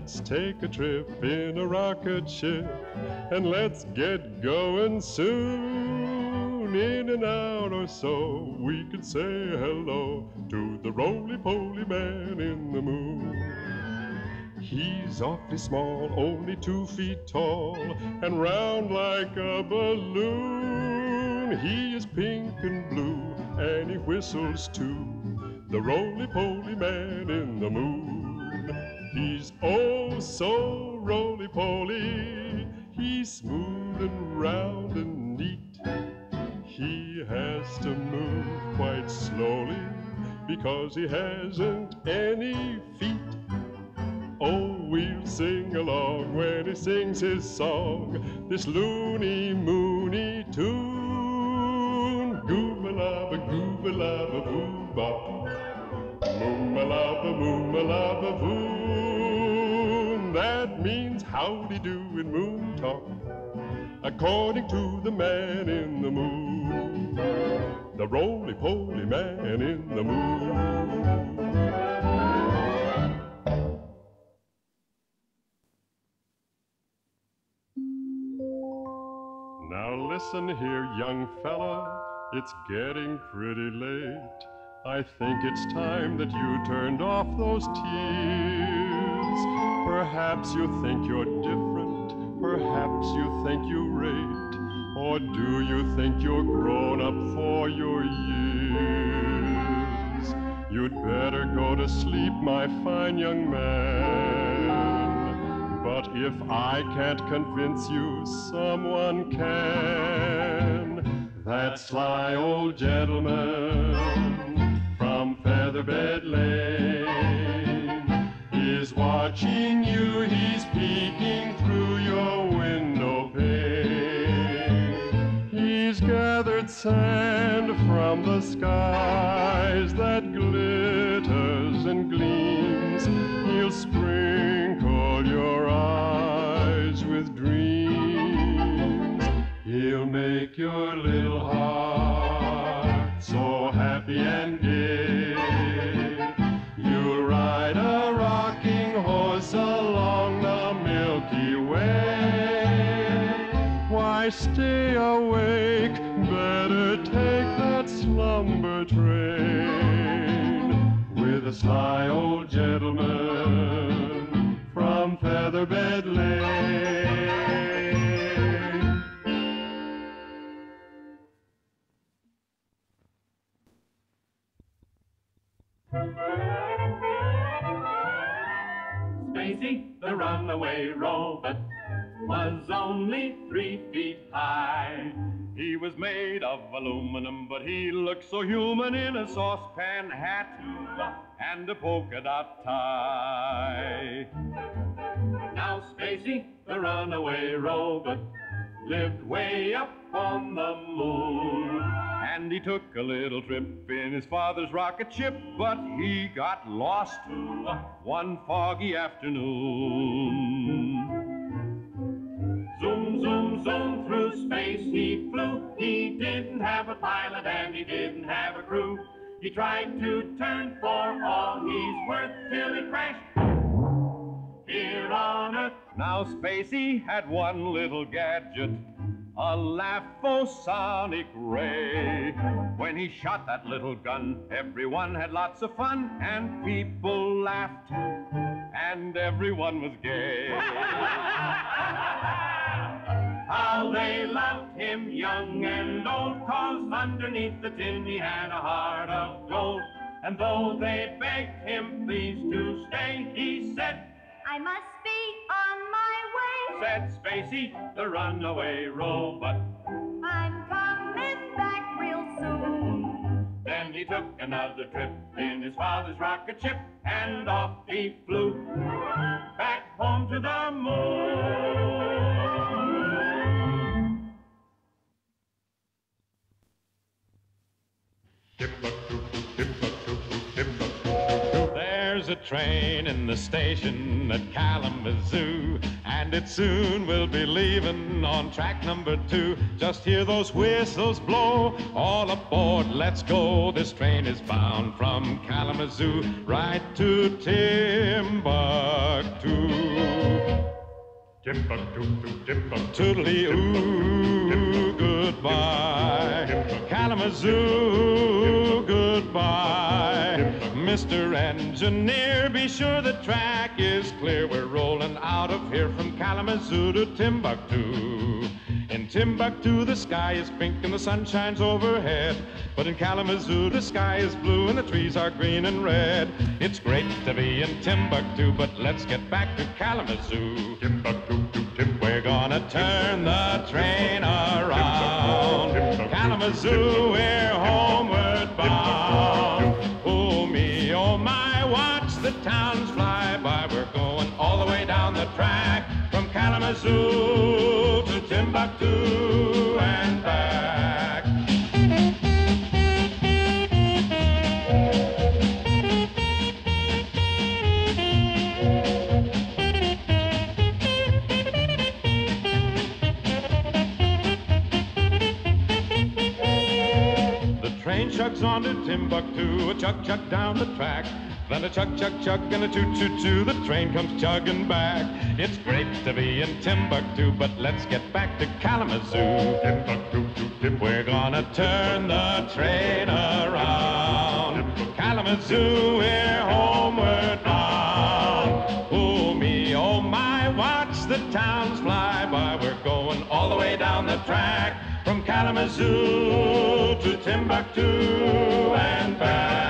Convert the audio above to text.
let's take a trip in a rocket ship, and let's get going soon. In an hour or so, we could say hello to the roly-poly man in the moon. He's awfully small, only 2 feet tall, and round like a balloon. He is pink and blue, and he whistles too, the roly-poly man in the moon. He's oh so roly-poly, he's smooth and round and neat. He has to move quite slowly because he hasn't any feet. Oh, we'll sing along when he sings his song, this loony-moony tune. Gooba-laba-boo-bop, moom-a-laba-moom-a-laba-voon. That means howdy-do in moon talk, according to the man in the moon, the roly-poly man in the moon. Now listen here, young fella, it's getting pretty late. I think it's time that you turned off those tears. Perhaps you think you're different, perhaps you think you rate, or do you think you're grown up for your years? You'd better go to sleep, my fine young man. But if I can't convince you, someone can. That sly old gentleman from Featherbed Lane is watching you, he's peeking through your window pane. He's gathered sand from the skies that glitters and gleams. He'll sprinkle your eyes with dreams. He'll make your little heart so happy and gay. You'll ride a rocking horse along the Milky Way. Why stay awake? Better take that slumber train with a sly old gentleman from Featherbed Lane. Spacey, the runaway robot, was only 3 feet high. He was made of aluminum, but he looked so human in a saucepan hat and a polka dot tie. Now Spacey, the runaway robot, lived way up on the moon. And he took a little trip in his father's rocket ship, but he got lost one foggy afternoon. Zoom, zoom, zoom, through space he flew. He didn't have a pilot and he didn't have a crew. He tried to turn for all he's worth till he crashed here on Earth. Now Spacey had one little gadget, a laughosonic ray. When he shot that little gun, everyone had lots of fun, and people laughed, and everyone was gay. How they loved him, young and old, 'cause underneath the tin he had a heart of gold. And though they begged him please to stay, he said, I must be on my way. Said Spacey, the runaway robot, I'm coming back real soon. Then he took another trip in his father's rocket ship, and off he flew back home to the moon. There's There's a train in the station at Kalamazoo, and it soon will be leaving on track number 2. Just hear those whistles blow, all aboard, let's go. This train is bound from Kalamazoo right to Timbuktu. Timbuktu, Timbuktu. Toodly-oo, goodbye. Kalamazoo, goodbye. Mr. Engineer, be sure the track is clear. We're rolling out of here from Kalamazoo to Timbuktu. In Timbuktu, the sky is pink and the sun shines overhead. But in Kalamazoo, the sky is blue and the trees are green and red. It's great to be in Timbuktu, but let's get back to Kalamazoo. Timbuktu, Timbuktu. We're gonna turn the train around. Kalamazoo, we're homeward bound. Oh me, oh my, watch the towns fly by. We're going all the way down the track from Kalamazoo to Timbuktu and back. The train chugs on to Timbuktu, a chug-chug down the track. Then a chug-chug-chug and a choo-choo-choo, the train comes chugging back. It's great to be in Timbuktu, but let's get back to Kalamazoo. Timbuktu, Timbuktu. We're gonna turn the train around. Kalamazoo, we're homeward bound. Oh me, oh my, watch the towns fly by. We're going all the way down the track from Kalamazoo to Timbuktu and back.